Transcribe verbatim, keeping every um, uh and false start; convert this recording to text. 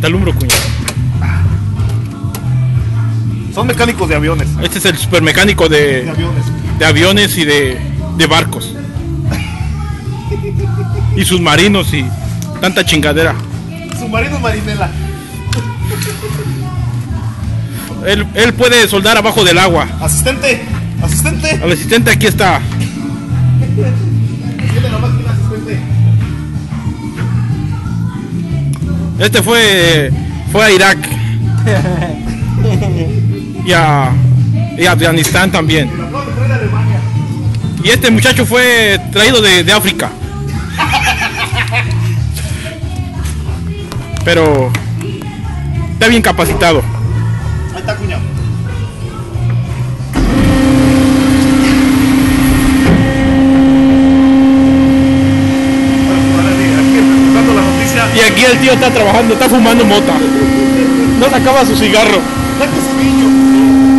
Te alumbro, cuñado. Son mecánicos de aviones. Este es el supermecánico de, De aviones. de aviones y de, de barcos. Y submarinos y tanta chingadera. Submarino Marinela. Él, él puede soldar abajo del agua. Asistente, asistente. El asistente aquí está. Tiene la máquina, asistente. Este fue fue a Irak y a, y a Afganistán también. La flor trae de Alemania. Y este muchacho fue traído de, de África. Pero está bien capacitado. Ahí está, cuñado. Y aquí el tío está trabajando, está fumando mota. No sacaba su cigarro. Saca su niño.